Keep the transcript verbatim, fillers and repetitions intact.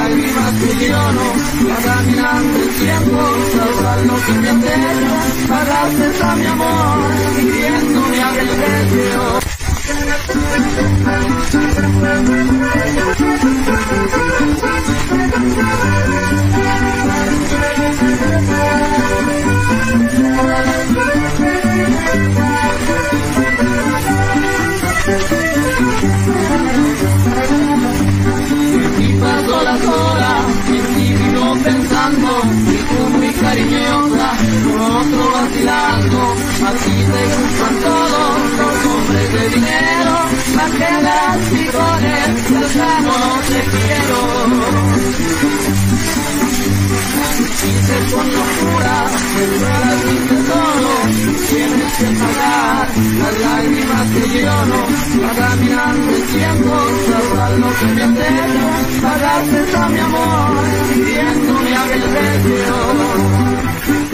lágrimas que lloro, va caminando el tiempo, sabrás lo que me has hecho, pagaste a mi amor, pidiéndome aquel deseo. Y paso las horas, y sigo pensando, y tú muy cariñosa, con otro vacilando, así te gustan todos los hombres de dinero, más que las picones, ya no te quiero. Dices con locura, que fueras mi tesoro, tienes que pagar las lágrimas que lloro, va caminando el tiempo, sabrás lo que me has hecho, pagaste a mi amor, pidiéndome aquel deseo.